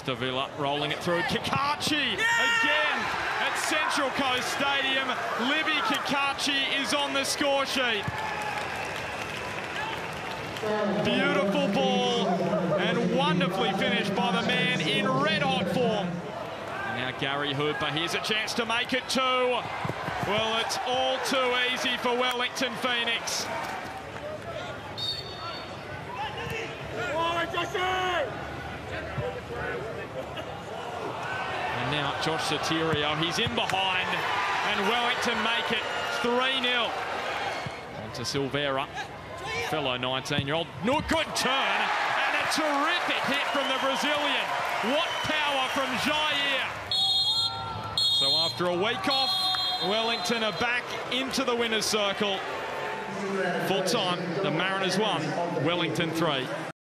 Davila rolling it through. Kikachi again at Central Coast Stadium. Libby Kikachi is on the score sheet. Beautiful ball and wonderfully finished by the man in red-hot form. And now Gary Hooper, here's a chance to make it two. Well, it's all too easy for Wellington Phoenix. And now Josh Sotirio, he's in behind, and Wellington make it 3-0. On to Silvera, fellow 19-year-old. No, good turn, and a terrific hit from the Brazilian. What power from Jair. So after a week off, Wellington are back into the winner's circle. Full time, the Mariners 1, Wellington 3.